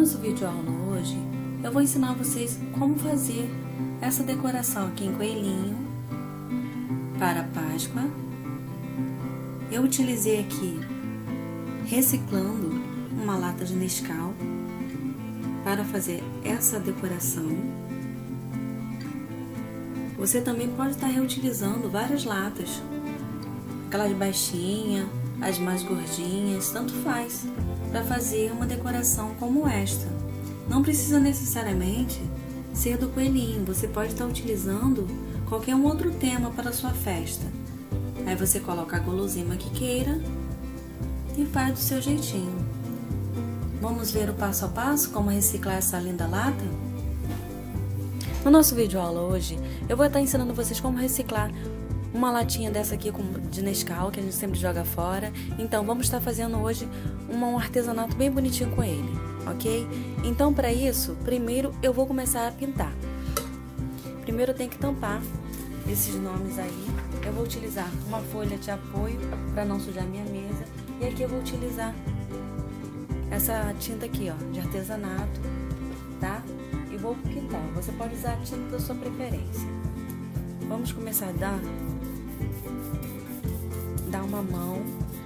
nosso vídeo aula hoje, eu vou ensinar vocês como fazer essa decoração aqui em coelhinho para a Páscoa. Eu utilizei aqui, reciclando, uma lata de Nescau para fazer essa decoração. Você também pode estar reutilizando várias latas, aquela de baixinha, as mais gordinhas, tanto faz, para fazer uma decoração como esta. Não precisa necessariamente ser do coelhinho, você pode estar utilizando qualquer um outro tema para a sua festa. Aí você coloca a guloseima que queira e faz do seu jeitinho. Vamos ver o passo a passo como reciclar essa linda lata? No nosso vídeo aula hoje, eu vou estar ensinando vocês como reciclar uma latinha dessa aqui de Nescau, que a gente sempre joga fora. Então, vamos estar fazendo hoje um artesanato bem bonitinho com ele, ok? Então, para isso, primeiro eu vou começar a pintar. Primeiro eu tenho que tampar esses nomes aí. Eu vou utilizar uma folha de apoio para não sujar minha mesa. E aqui eu vou utilizar essa tinta aqui, ó, de artesanato, tá? E vou pintar. Você pode usar a tinta da sua preferência. Vamos começar a dar uma mão.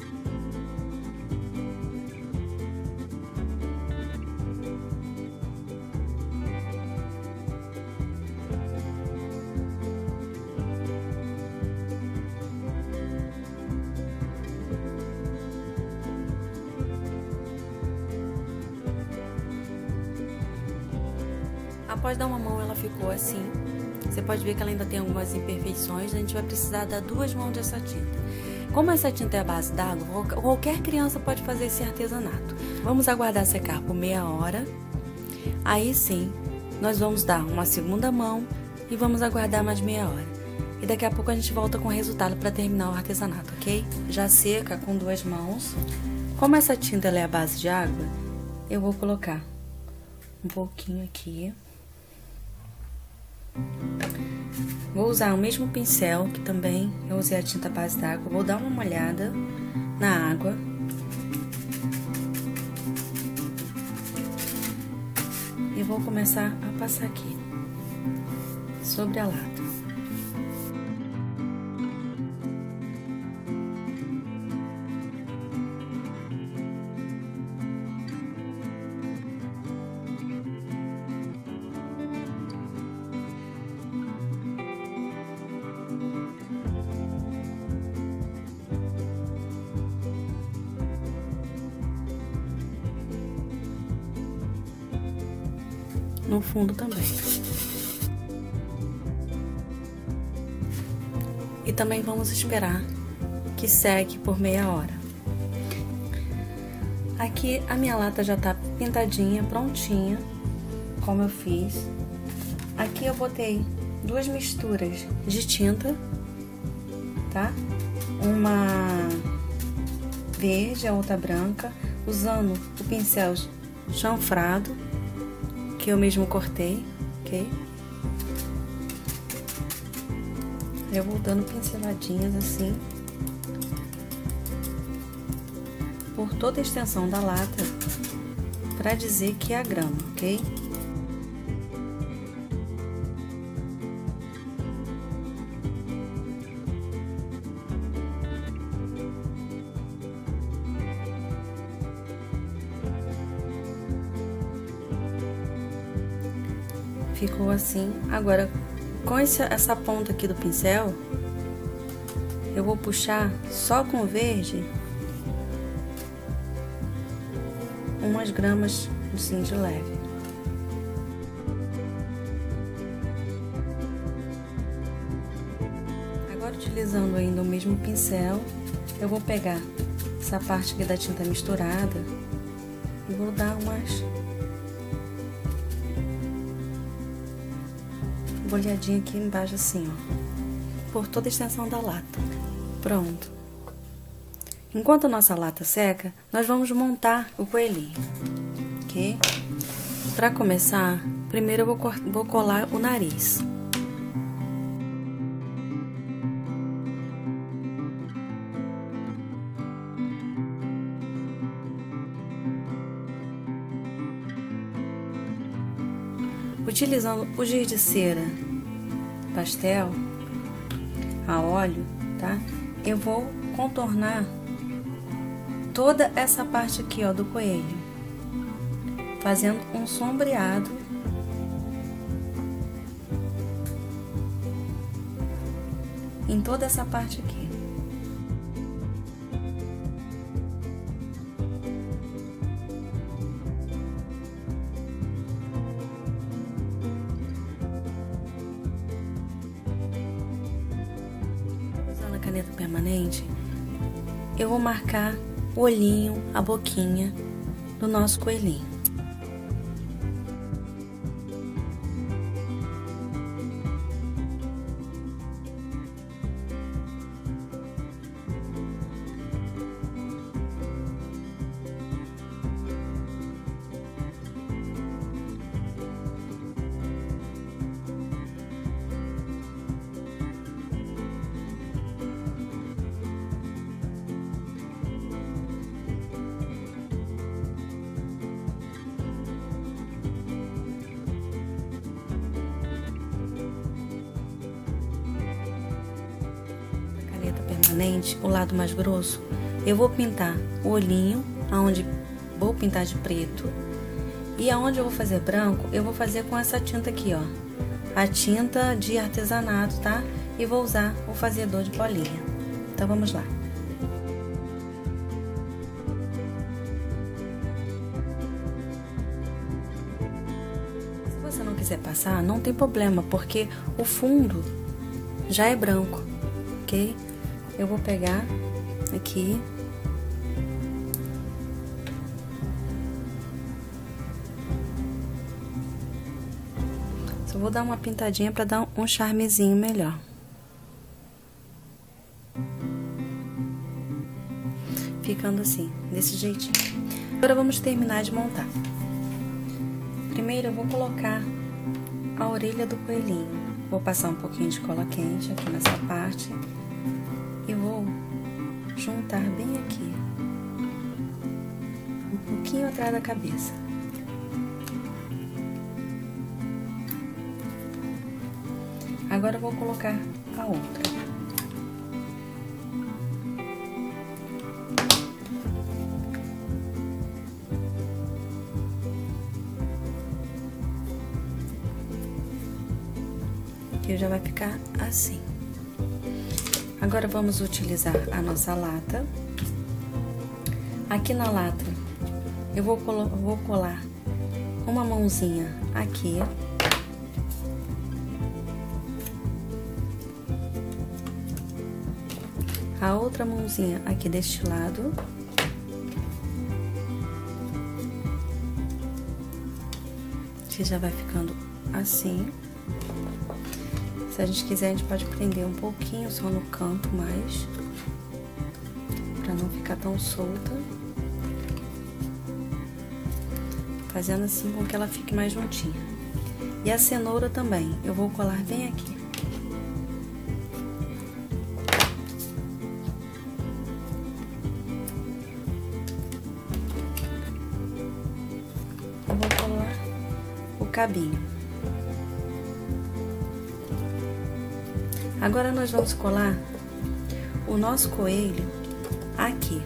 Após dar uma mão, ela ficou assim. Você pode ver que ela ainda tem algumas imperfeições. A gente vai precisar dar 2 mãos dessa tinta. Como essa tinta é a base d'água, qualquer criança pode fazer esse artesanato. Vamos aguardar secar por meia hora. Aí sim, nós vamos dar uma segunda mão e vamos aguardar mais meia hora. E daqui a pouco a gente volta com o resultado para terminar o artesanato, ok? Já seca com 2 mãos. Como essa tinta ela é a base de água, eu vou colocar um pouquinho aqui. Vou usar o mesmo pincel que também eu usei a tinta base d'água. Vou dar uma molhada na água. E vou começar a passar aqui sobre a lata. No fundo também. E também vamos esperar que seque por meia hora. Aqui a minha lata já tá pintadinha, prontinha, como eu fiz. Aqui eu botei 2 misturas de tinta, tá? Uma verde, a outra branca, usando o pincel chanfrado, que eu mesmo cortei, ok? Eu vou dando pinceladinhas assim por toda a extensão da lata para dizer que é a grama, ok? Ficou assim. Agora, com essa ponta aqui do pincel, eu vou puxar só com verde umas gramas assim de leve. Agora, utilizando ainda o mesmo pincel, eu vou pegar essa parte aqui da tinta misturada e vou dar umas bolhadinha aqui embaixo assim, ó, por toda a extensão da lata. Pronto. Enquanto a nossa lata seca, nós vamos montar o coelhinho, ok? Para começar, primeiro eu vou colar o nariz. Utilizando o giz de cera pastel a óleo, tá? Eu vou contornar toda essa parte aqui, ó, do coelho, fazendo um sombreado em toda essa parte aqui. Usando a caneta permanente, eu vou marcar o olhinho, a boquinha do nosso coelhinho. Permanente, o lado mais grosso, eu vou pintar o olhinho, aonde vou pintar de preto, e aonde eu vou fazer branco, eu vou fazer com essa tinta aqui, ó, a tinta de artesanato, tá? E vou usar o fazedor de bolinha. Então vamos lá. Se você não quiser passar, não tem problema, porque o fundo já é branco, ok? Eu vou pegar aqui só vou dar uma pintadinha para dar um charmezinho melhor. Ficando assim, desse jeitinho. Agora vamos terminar de montar. Primeiro eu vou colocar a orelha do coelhinho. Vou passar um pouquinho de cola quente aqui nessa parte. E vou juntar bem aqui, um pouquinho atrás da cabeça. Agora eu vou colocar a outra. Que já vai ficar assim. Agora vamos utilizar a nossa lata. Aqui na lata eu vou colar uma mãozinha aqui. A outra mãozinha aqui deste lado. Que já vai ficando assim. Se a gente quiser, a gente pode prender um pouquinho só no canto mais, pra não ficar tão solta. Fazendo assim com que ela fique mais juntinha. E a cenoura também, eu vou colar bem aqui. Eu vou colar o cabinho. Agora nós vamos colar o nosso coelho aqui.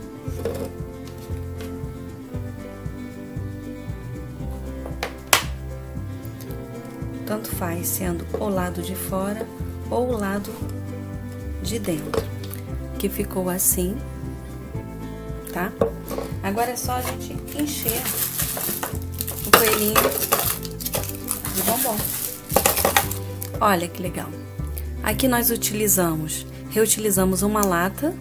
Tanto faz sendo o lado de fora ou o lado de dentro, que ficou assim, tá? Agora é só a gente encher o coelhinho de bombom. Olha que legal! Aqui nós reutilizamos uma lata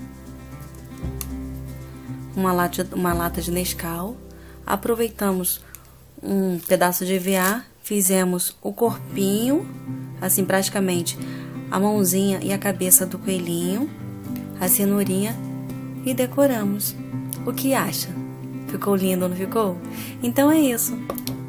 de Nescau, aproveitamos um pedaço de EVA, fizemos o corpinho, assim praticamente a mãozinha e a cabeça do coelhinho, a cenourinha e decoramos. O que acha? Ficou lindo, não ficou? Então é isso.